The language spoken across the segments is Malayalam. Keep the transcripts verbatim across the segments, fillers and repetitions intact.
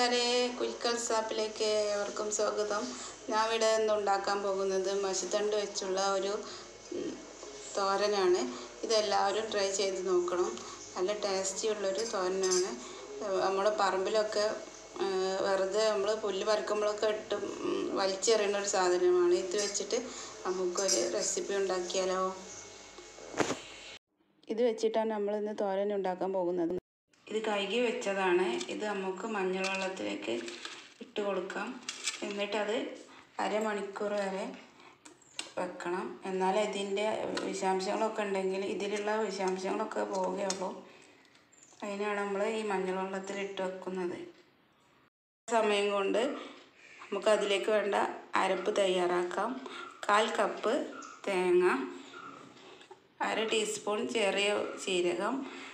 കൂട്ടുകാരെ, കുയിക്കൽ സാപ്പിലേക്ക് ഏവർക്കും സ്വാഗതം. ഞാൻ ഇവിടെ നിന്ന് ഉണ്ടാക്കാൻ പോകുന്നത് മഷിത്തണ്ട് വെച്ചുള്ള ഒരു തോരനാണ്. ഇതെല്ലാവരും ട്രൈ ചെയ്ത് നോക്കണം. നല്ല ടേസ്റ്റി ഉള്ളൊരു തോരനാണ്. നമ്മുടെ പറമ്പിലൊക്കെ വെറുതെ നമ്മൾ പുല്ല് പറിക്കുമ്പോഴൊക്കെ ഇട്ട് വലിച്ചെറിയുന്ന ഒരു സാധനമാണ്. ഇത് വെച്ചിട്ട് നമുക്കൊരു റെസിപ്പി ഉണ്ടാക്കിയാലോ? ഇത് വെച്ചിട്ടാണ് നമ്മളിന്ന് തോരൻ ഉണ്ടാക്കാൻ പോകുന്നത്. ഇത് കഴുകി വെച്ചതാണ്. ഇത് നമുക്ക് മഞ്ഞൾ വെള്ളത്തിലേക്ക് ഇട്ട് കൊടുക്കാം. എന്നിട്ടത് അരമണിക്കൂർ വരെ വെക്കണം. എന്നാൽ ഇതിൻ്റെ വിഷാംശങ്ങളൊക്കെ ഉണ്ടെങ്കിൽ ഇതിലുള്ള വിഷാംശങ്ങളൊക്കെ പോവുകയുള്ളൂ. അതിനാണ് നമ്മൾ ഈ മഞ്ഞൾ വെള്ളത്തിൽ ഇട്ട് വെക്കുന്നത്. സമയം കൊണ്ട് നമുക്ക് അതിലേക്ക് വേണ്ട അരപ്പ് തയ്യാറാക്കാം. കാൽ കപ്പ് തേങ്ങ, അര ടീസ്പൂൺ ചെറിയ ജീരകം,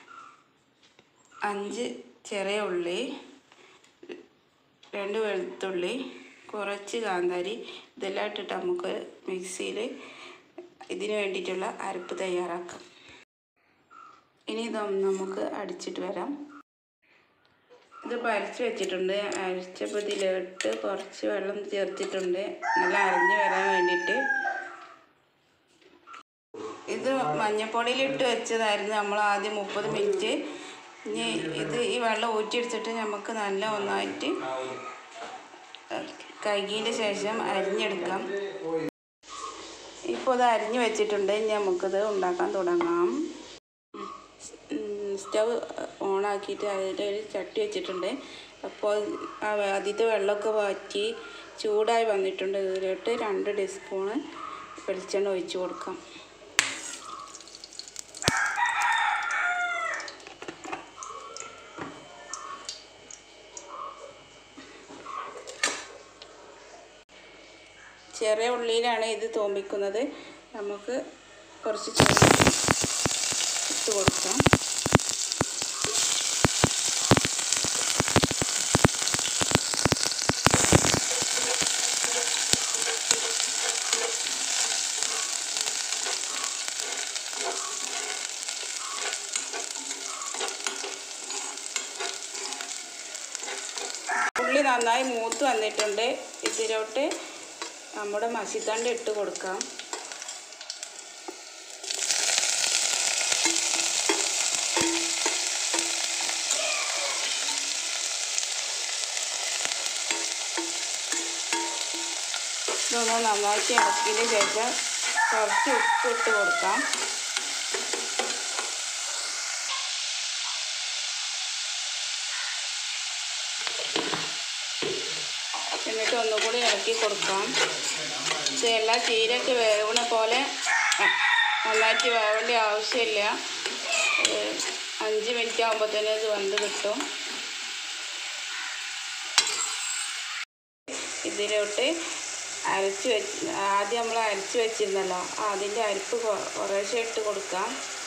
അഞ്ച് ചെറിയ ഉള്ളി, രണ്ട് വെളുത്തുള്ളി, കുറച്ച് കാന്താരി, ഇതെല്ലാം ഇട്ടിട്ട് നമുക്ക് മിക്സിയിൽ ഇതിന് വേണ്ടിയിട്ടുള്ള അരപ്പ് തയ്യാറാക്കാം. ഇനി ഇതൊന്ന് നമുക്ക് അടിച്ചിട്ട് വരാം. ഇത് അരച്ച് വെച്ചിട്ടുണ്ട്. അരച്ചപ്പോൾ ഇതിലിട്ട് കുറച്ച് വെള്ളം ചേർത്തിട്ടുണ്ട്, നല്ല അരഞ്ഞ് വരാൻ വേണ്ടിയിട്ട്. ഇത് മഞ്ഞൾപ്പൊടിയിലിട്ട് വെച്ചതായിരുന്നു നമ്മൾ ആദ്യം മുപ്പത് മിനിറ്റ്. ഇനി ഇത് ഈ വെള്ളം ഊറ്റിയെടുത്തിട്ട് നമുക്ക് നല്ല ഒന്നായിട്ട് കഴുകിയതിന് ശേഷം അരിഞ്ഞെടുക്കാം. ഇപ്പോൾ ഇത് അരിഞ്ഞ് വെച്ചിട്ടുണ്ട്. ഇനി നമുക്കിത് ഉണ്ടാക്കാൻ തുടങ്ങാം. സ്റ്റവ് ഓണാക്കിയിട്ട് അതിലൊരു ചട്ടി വെച്ചിട്ടുണ്ട്. അപ്പോൾ ആദ്യത്തെ വെള്ളമൊക്കെ വറ്റി ചൂടായി വന്നിട്ടുണ്ട്. ഇതിലോട്ട് രണ്ട് ടീസ്പൂണ് വെളിച്ചെണ്ണ ഒഴിച്ച് കൊടുക്കാം. ചെറിയ ഉള്ളിയിലാണ് ഇത് തോന്നിക്കുന്നത്. നമുക്ക് കുറച്ച് ചെറുതായി ഇട്ട് കൊടുക്കാം. ഉള്ളി നന്നായി മൂത്ത് വന്നിട്ടുണ്ട്. ഇതിലോട്ട് നമ്മുടെ മഷിത്തണ്ട് ഇട്ട് കൊടുക്കാം. ഇതൊന്ന് നന്നാക്കി ഇളക്കിയതിന് ശേഷം കുറച്ച് ഉപ്പ് ഇട്ട് കൊടുക്കാം. എന്നിട്ട് ഒന്നുകൂടി ഇളക്കി കൊടുക്കാം. ഇത് എല്ലാ ചീരയ്ക്ക് വേവണ പോലെ നന്നായിട്ട് വേവേണ്ട ആവശ്യമില്ല. അഞ്ച് മിനിറ്റ് ആകുമ്പോഴത്തേനും ഇത് വെന്ത് കിട്ടും. ഇതിലോട്ട് അരച്ച് വെച്ച് ആദ്യം നമ്മൾ അരച്ച് വെച്ചിരുന്നല്ലോ, അതിൻ്റെ അരപ്പ് കുറേശ്ശെ ഇട്ട് കൊടുക്കാം.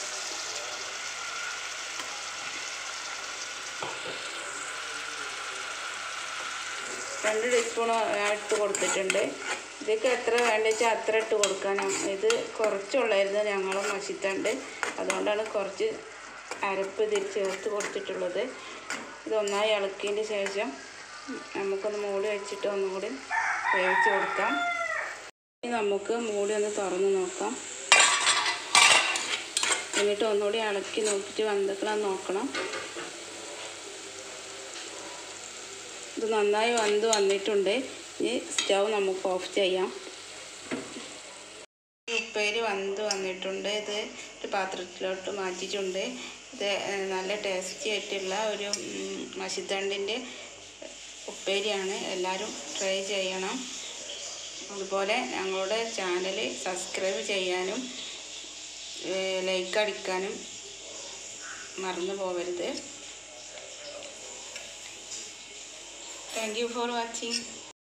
രണ്ട് ടീസ്പൂൺ ഇട്ട് കൊടുത്തിട്ടുണ്ട്. ഇതൊക്കെ എത്ര വേണ്ട വെച്ചാൽ അത്ര ഇട്ട് കൊടുക്കണം. ഇത് കുറച്ചുള്ളായിരുന്നു ഞങ്ങൾ മഷിത്തണ്ട്, അതുകൊണ്ടാണ് കുറച്ച് അരപ്പ് ഇതിൽ ചേർത്ത് കൊടുത്തിട്ടുള്ളത്. ഇതൊന്നായി ഇളക്കിയതിന് ശേഷം നമുക്കൊന്ന് മൂടി വെച്ചിട്ട് ഒന്നുകൂടി വേവിച്ച് കൊടുക്കാം. ഇനി നമുക്ക് മൂടി ഒന്ന് തുറന്ന് നോക്കാം. എന്നിട്ട് ഒന്നുകൂടി ഇളക്കി നോക്കിയിട്ട് വെന്തക്കണം നോക്കണം. ഇത് നന്നായി വെന്ത് വന്നിട്ടുണ്ട്. ഇനി സ്റ്റൗ നമുക്ക് ഓഫ് ചെയ്യാം. ഉപ്പേരി വെന്ത് വന്നിട്ടുണ്ട്. ഇത് ഒരു പാത്രത്തിലോട്ട് മാറ്റിയിട്ടുണ്ട്. ഇത് നല്ല ടേസ്റ്റി ആയിട്ടുള്ള ഒരു മഷിത്തണ്ടിൻ്റെ ഉപ്പേരിയാണ്. എല്ലാവരും ട്രൈ ചെയ്യണം. അതുപോലെ ഞങ്ങളുടെ ചാനൽ സബ്സ്ക്രൈബ് ചെയ്യാനും ലൈക്ക് അടിക്കാനും മറന്നു പോകരുത്. Thank you for watching.